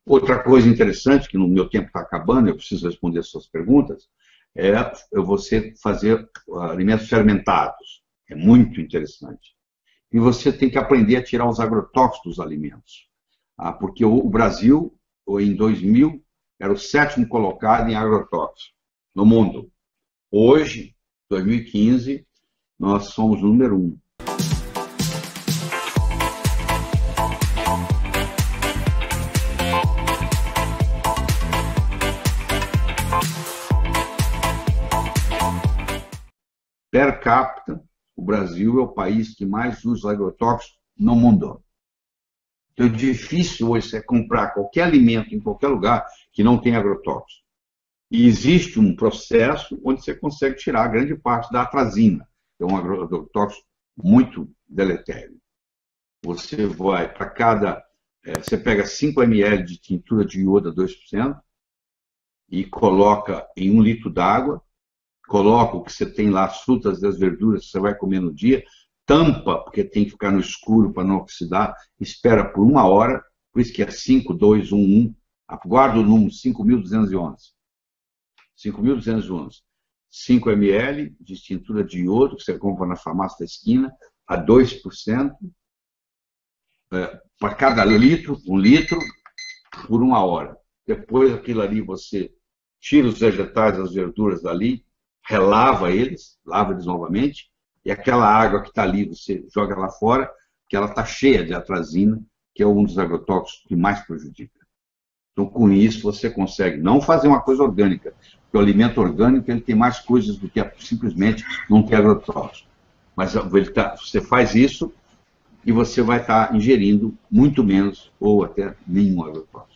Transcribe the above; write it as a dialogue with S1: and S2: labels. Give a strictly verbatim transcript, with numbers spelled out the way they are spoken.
S1: Outra coisa interessante, que no meu tempo está acabando, eu preciso responder as suas perguntas, é você fazer alimentos fermentados. É muito interessante. E você tem que aprender a tirar os agrotóxicos dos alimentos. Ah, porque o Brasil, em dois mil, era o sétimo colocado em agrotóxicos no mundo. Hoje, dois mil e quinze, nós somos o número um. Per capita, o Brasil é o país que mais usa agrotóxicos no mundo. Então é difícil hoje você comprar qualquer alimento em qualquer lugar que não tenha agrotóxico. E existe um processo onde você consegue tirar grande parte da atrazina, que é um agrotóxico muito deletério. Você vai para cada... É, você pega cinco mililitros de tintura de iodo a dois por cento e coloca em um litro d'água, coloca o que você tem lá, as frutas e as verduras que você vai comer no dia, tampa, porque tem que ficar no escuro para não oxidar, espera por uma hora, por isso que é cinco, dois, um, um, guarda o número cinco mil duzentos e onze. cinco mil duzentos e onze. cinco mililitros de tintura de iodo, que você compra na farmácia da esquina, a dois por cento, é, para cada litro, um litro, por uma hora. Depois aquilo ali você tira os vegetais, as verduras dali, relava eles, lava eles novamente, e aquela água que está ali, você joga lá fora, que ela está cheia de atrazina, que é um dos agrotóxicos que mais prejudica. Então, com isso, você consegue não fazer uma coisa orgânica, porque o alimento orgânico ele tem mais coisas do que simplesmente não ter agrotóxico. Mas ele tá, você faz isso e você vai estar ingerindo muito menos ou até nenhum agrotóxico.